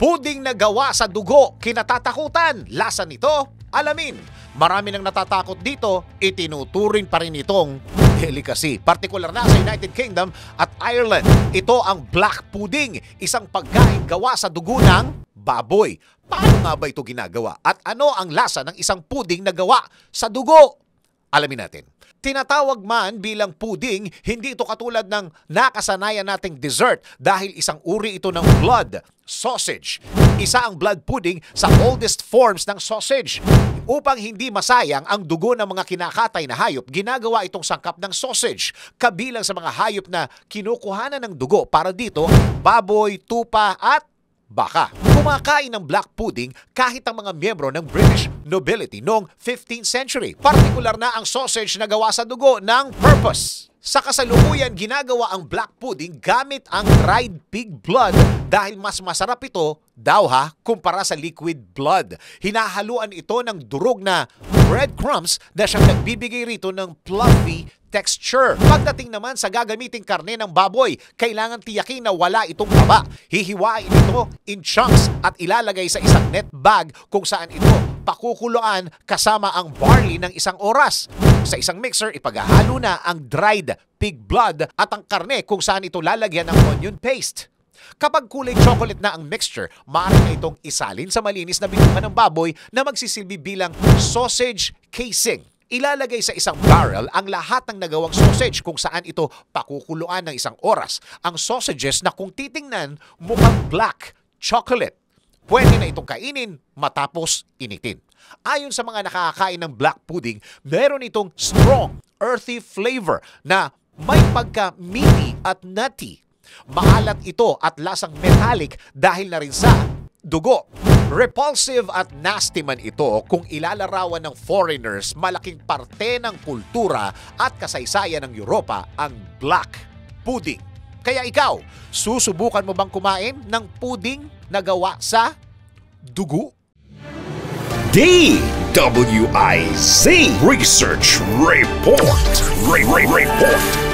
Puding na gawa sa dugo, kinatatakutan. Lasa nito? Alamin. Marami nang natatakot dito, itinuturing pa rin itong delicacy. Partikular na sa United Kingdom at Ireland. Ito ang black pudding, isang pagkain gawa sa dugo ng baboy. Paano nga ba ito ginagawa? At ano ang lasa ng isang puding na gawa sa dugo? Alamin natin. Tinatawag man bilang pudding, hindi ito katulad ng nakasanayan nating dessert dahil isang uri ito ng blood sausage. Isa ang blood pudding sa oldest forms ng sausage. Upang hindi masayang ang dugo ng mga kinakatay na hayop, ginagawa itong sangkap ng sausage. Kabilang sa mga hayop na kinukuhanan ng dugo para dito, baboy, tupa at baka. Kumakain ng black pudding kahit ang mga miyembro ng British nobility noong 15th century. Partikular na ang sausage na gawa sa dugo ng purpose. Sa kasalukuyan, ginagawa ang black pudding gamit ang dried pig blood dahil mas masarap ito daw kumpara sa liquid blood. Hinahaluan ito ng durog na breadcrumbs na siyang nagbibigay rito ng fluffy texture. Pagdating naman sa gagamiting karne ng baboy, kailangan tiyakin na wala itong taba. Hihiwain ito in chunks at ilalagay sa isang net bag kung saan ito pakukuluan kasama ang barley ng isang oras. Sa isang mixer, ipaghahalo na ang dried pig blood at ang karne kung saan ito lalagyan ng onion paste. Kapag kulay chocolate na ang mixture, maaari na itong isalin sa malinis na bituka ng baboy na magsisilbi bilang sausage casing. Ilalagay sa isang barrel ang lahat ng nagawang sausage kung saan ito pakukuluan ng isang oras. Ang sausages na kung titingnan mukhang black chocolate. Pwede na itong kainin matapos initin. Ayon sa mga nakakain ng black pudding, meron itong strong, earthy flavor na may pagka-meaty at nutty. Maalat ito at lasang metallic dahil na rin sa dugo. Repulsive at nasty man ito kung ilalarawan ng foreigners, malaking parte ng kultura at kasaysayan ng Europa ang black pudding. Kaya ikaw, susubukan mo bang kumain ng pudding na gawa sa dugo? DWIZ Research Report. Report.